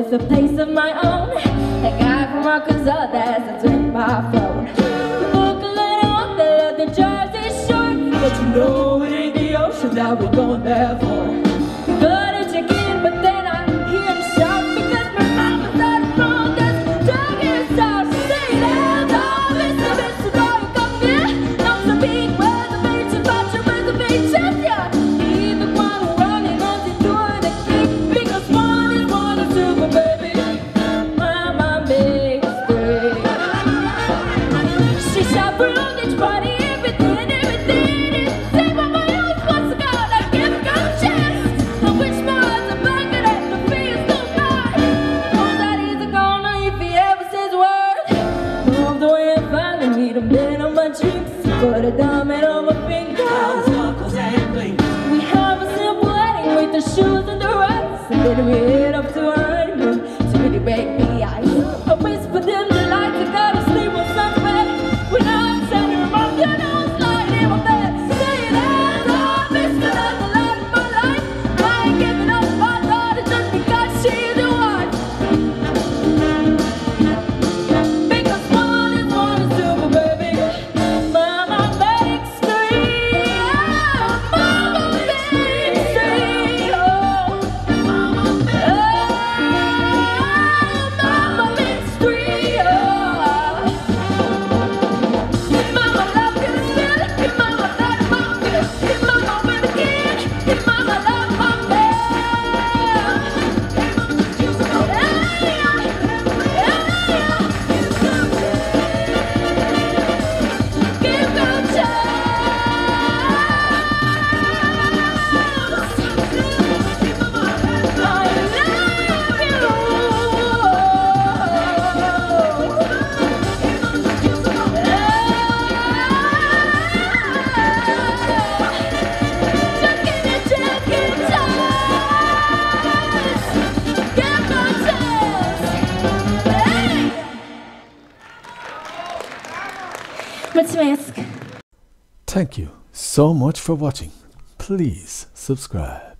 with a place of my own. That guy from Arkansas, that's in my phone. The book a little on the Jersey Shore, but you know it ain't the ocean that we're going there for. Go to check in, but then I hear him shout because my mama's out of phone. That's dog is out. Say that, oh, Mr. Dog, come here. I'm so big reservation, but your reservation, yeah. He's the one running on the door and the key because one is super baby. Mama makes three. She shot around each party, everything. Say what my own wants to go, I give a girl a chance. I wish my eyes are back and that the fears go by. Oh, that he's a goner if he ever says a word. Moved away and finally meet him in on my dreams. Put a diamond on my finger. We have a simple wedding with the shoes and the rights. And then we head up to our honeymoon to really break the ice. I whisper them the lights, I gotta sleep on sunset. When I'm sending them up, you know it's lying in my bed. Say that, oh, Mr. That's the light of my life. I ain't giving up my daughter just because she's the wife. Because one is super baby. Mama makes three. Mama makes three. Oh, Mama makes three. Oh, Mama love you still. Your mama thought about you. Your mama will again. Your mama love my man. Give her a Thank you so much for watching. Please subscribe.